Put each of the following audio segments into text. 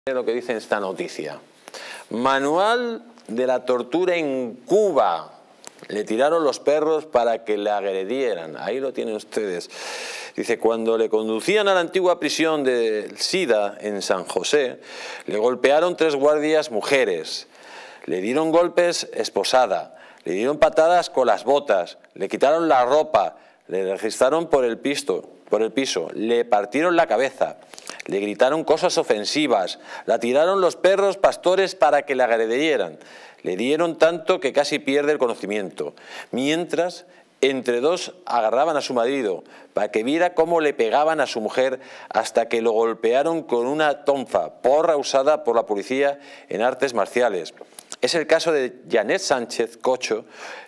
Lo que dice esta noticia. Manual de la tortura en Cuba. Le tiraron los perros para que le agredieran. Ahí lo tienen ustedes. Dice, cuando le conducían a la antigua prisión de Sida en San José, le golpearon 3 guardias mujeres. Le dieron golpes esposada. Le dieron patadas con las botas. Le quitaron la ropa. Le registraron por el piso. Le partieron la cabeza. Le gritaron cosas ofensivas, la tiraron los perros pastores para que la agredieran, le dieron tanto que casi pierde el conocimiento, mientras entre dos agarraban a su marido para que viera cómo le pegaban a su mujer hasta que lo golpearon con una tonfa, porra usada por la policía en artes marciales. Es el caso de Janet Sánchez Cocho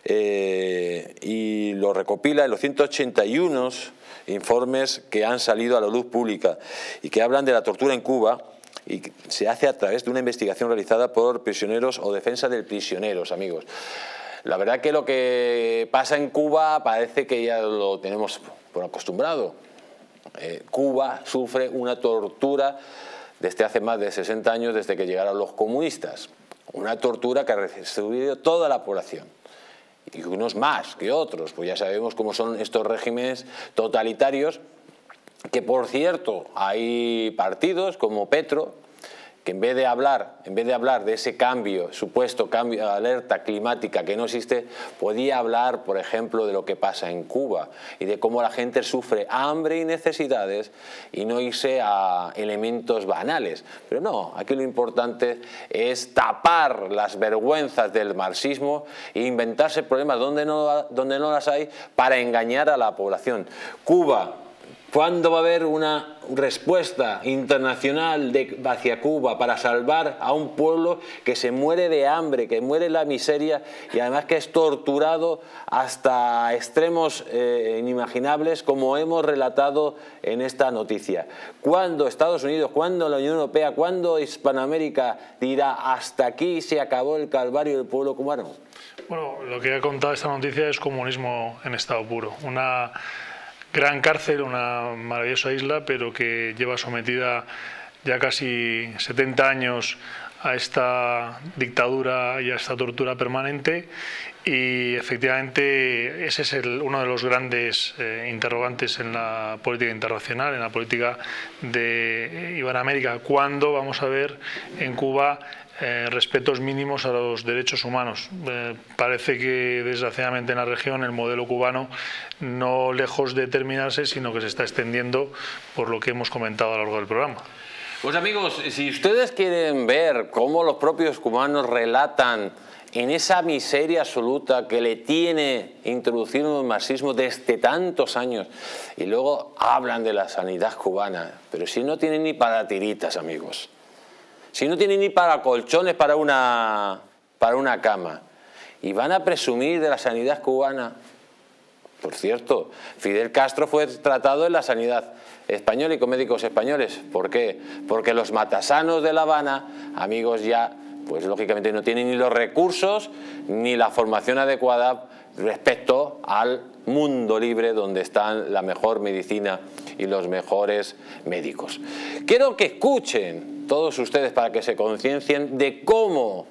y lo recopila en los 181 informes que han salido a la luz pública y que hablan de la tortura en Cuba, y se hace a través de una investigación realizada por prisioneros o defensa de prisioneros, amigos. La verdad que lo que pasa en Cuba parece que ya lo tenemos por acostumbrado. Cuba sufre una tortura desde hace más de 60 años, desde que llegaron los comunistas. Una tortura que ha recibido toda la población. Y unos más que otros, pues ya sabemos cómo son estos regímenes totalitarios, que por cierto hay partidos como Petro, que en vez de hablar de ese cambio, supuesto cambio de alerta climática que no existe, podía hablar, por ejemplo, de lo que pasa en Cuba y de cómo la gente sufre hambre y necesidades y no irse a elementos banales. Pero no, aquí lo importante es tapar las vergüenzas del marxismo e inventarse problemas donde no las hay para engañar a la población. Cuba. ¿Cuándo va a haber una respuesta internacional hacia Cuba para salvar a un pueblo que se muere de hambre, que muere en la miseria y además que es torturado hasta extremos inimaginables, como hemos relatado en esta noticia? ¿Cuándo Estados Unidos, cuándo la Unión Europea, cuándo Hispanoamérica dirá hasta aquí se acabó el calvario del pueblo cubano? Bueno, lo que ha contado esta noticia es comunismo en estado puro. Una gran cárcel, una maravillosa isla, pero que lleva sometida ya casi 70 años a esta dictadura y a esta tortura permanente, y efectivamente ese es uno de los grandes interrogantes en la política internacional, en la política de Iberoamérica. ¿Cuándo vamos a ver en Cuba respetos mínimos a los derechos humanos? Parece que desgraciadamente en la región el modelo cubano no lejos de terminarse, sino que se está extendiendo, por lo que hemos comentado a lo largo del programa. Pues amigos, si ustedes quieren ver cómo los propios cubanos relatan en esa miseria absoluta que le tiene introducido el marxismo desde tantos años, y luego hablan de la sanidad cubana, pero si no tienen ni para tiritas, amigos, si no tienen ni para colchones para una cama, y van a presumir de la sanidad cubana. Por cierto, Fidel Castro fue tratado en la sanidad española y con médicos españoles. ¿Por qué? Porque los matasanos de La Habana, amigos, ya, pues lógicamente no tienen ni los recursos ni la formación adecuada respecto al mundo libre, donde están la mejor medicina y los mejores médicos. Quiero que escuchen todos ustedes para que se conciencien de cómo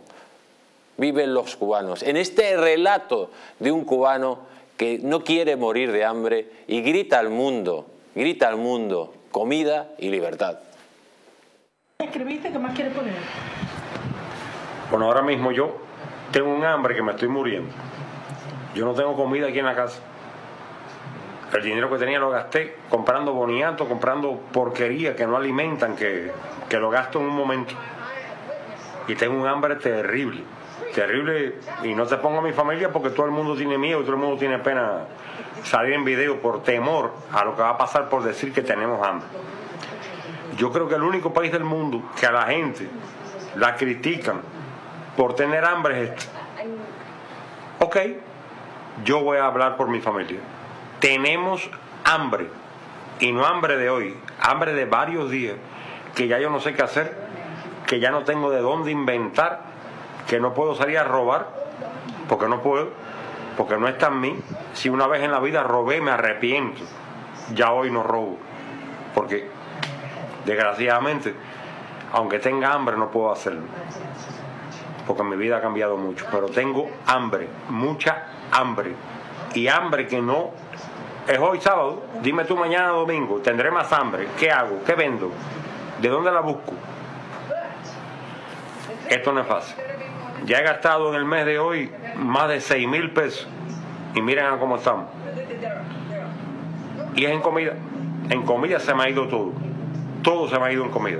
viven los cubanos en este relato de un cubano que no quiere morir de hambre y grita al mundo, comida y libertad. ¿Escribiste? ¿Qué más quieres poner? Bueno, ahora mismo yo tengo un hambre que me estoy muriendo. Yo no tengo comida aquí en la casa. El dinero que tenía lo gasté comprando boniato, comprando porquería que no alimentan, que lo gasto en un momento. Y tengo un hambre terrible. Terrible, y no te pongo a mi familia porque todo el mundo tiene miedo y todo el mundo tiene pena salir en video por temor a lo que va a pasar por decir que tenemos hambre. Yo creo que el único país del mundo que a la gente la critican por tener hambre es este. Ok, yo voy a hablar por mi familia. Tenemos hambre, y no hambre de hoy, hambre de varios días, que ya yo no sé qué hacer, que ya no tengo de dónde inventar, que no puedo salir a robar, porque no puedo, porque no está en mí. Si una vez en la vida robé, me arrepiento. Ya hoy no robo, porque desgraciadamente aunque tenga hambre no puedo hacerlo, porque mi vida ha cambiado mucho, pero tengo hambre, mucha hambre, y hambre que no es hoy sábado. Dime tú mañana domingo, tendré más hambre. ¿Qué hago? ¿Qué vendo? ¿De dónde la busco? Esto no es fácil. Ya he gastado en el mes de hoy más de 6,000 pesos y miren a cómo estamos. Y es en comida. En comida se me ha ido todo. Todo se me ha ido en comida.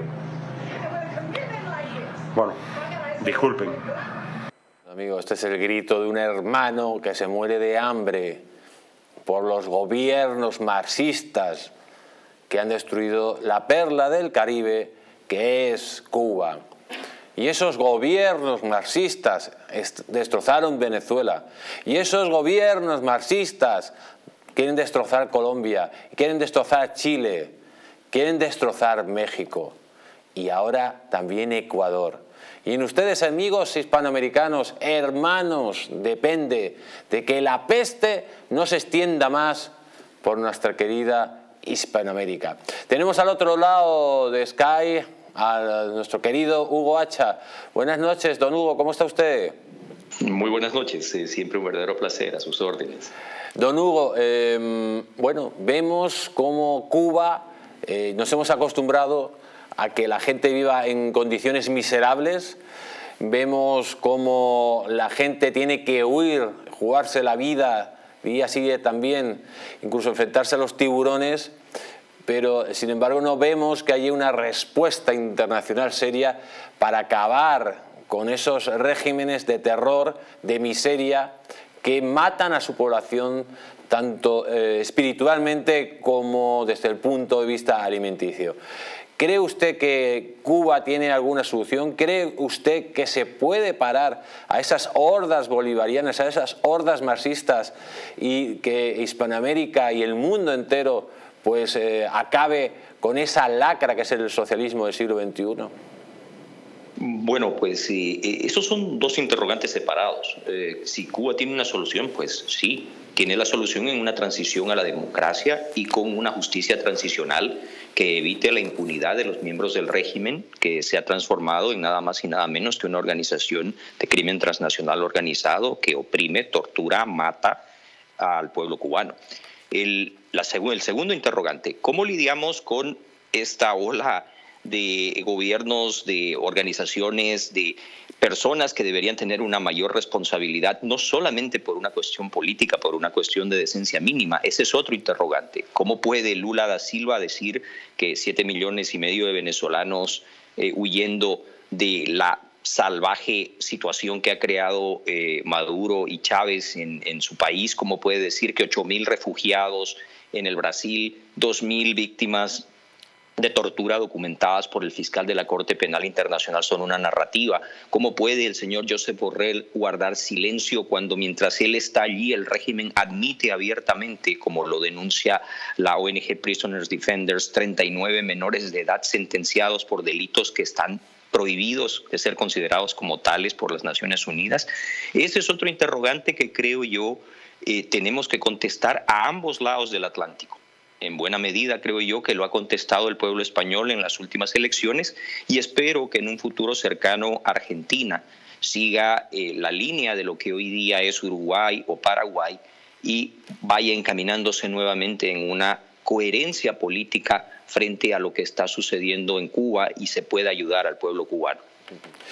Bueno, disculpen. Amigo, este es el grito de un hermano que se muere de hambre por los gobiernos marxistas que han destruido la perla del Caribe, que es Cuba. Y esos gobiernos marxistas destrozaron Venezuela. Y esos gobiernos marxistas quieren destrozar Colombia, quieren destrozar Chile, quieren destrozar México y ahora también Ecuador. Y en ustedes, amigos hispanoamericanos, hermanos, depende de que la peste no se extienda más por nuestra querida Hispanoamérica. Tenemos al otro lado de Sky a nuestro querido Hugo Hacha. Buenas noches, don Hugo, ¿cómo está usted? Muy buenas noches, siempre un verdadero placer, a sus órdenes. Don Hugo, bueno, vemos cómo Cuba, nos hemos acostumbrado a que la gente viva en condiciones miserables, vemos cómo la gente tiene que huir, jugarse la vida, día sí día también, incluso enfrentarse a los tiburones, pero sin embargo no vemos que haya una respuesta internacional seria para acabar con esos regímenes de terror, de miseria, que matan a su población tanto espiritualmente como desde el punto de vista alimenticio. ¿Cree usted que Cuba tiene alguna solución? ¿Cree usted que se puede parar a esas hordas bolivarianas, a esas hordas marxistas y que Hispanoamérica y el mundo entero pues acabe con esa lacra que es el socialismo del siglo XXI? Bueno, pues esos son dos interrogantes separados. Si Cuba tiene una solución, pues sí, tiene la solución en una transición a la democracia y con una justicia transicional que evite la impunidad de los miembros del régimen, que se ha transformado en nada más y nada menos que una organización de crimen transnacional organizado que oprime, tortura, mata al pueblo cubano. El segundo interrogante, ¿cómo lidiamos con esta ola de gobiernos, de organizaciones, de personas que deberían tener una mayor responsabilidad, no solamente por una cuestión política, por una cuestión de decencia mínima? Ese es otro interrogante. ¿Cómo puede Lula da Silva decir que 7,5 millones de venezolanos huyendo de la salvaje situación que ha creado Maduro y Chávez en su país? ¿Cómo puede decir que 8,000 refugiados en el Brasil, 2,000 víctimas de tortura documentadas por el fiscal de la Corte Penal Internacional son una narrativa? ¿Cómo puede el señor Josep Borrell guardar silencio cuando mientras él está allí el régimen admite abiertamente, como lo denuncia la ONG Prisoners Defenders, 39 menores de edad sentenciados por delitos que están prohibidos de ser considerados como tales por las Naciones Unidas? Ese es otro interrogante que creo yo tenemos que contestar a ambos lados del Atlántico. En buena medida creo yo que lo ha contestado el pueblo español en las últimas elecciones y espero que en un futuro cercano Argentina siga la línea de lo que hoy día es Uruguay o Paraguay y vaya encaminándose nuevamente en una coherencia política frente a lo que está sucediendo en Cuba y se pueda ayudar al pueblo cubano.